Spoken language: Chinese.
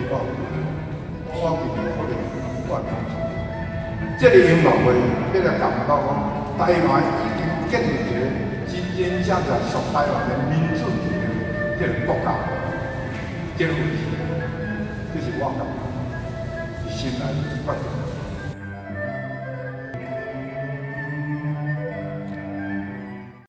哦，我今年可能我这个音乐会，要来感觉讲，台湾已经建立一个真真正正属台湾的民主自由这个国家，这个位置，这是我感觉，是心内决定。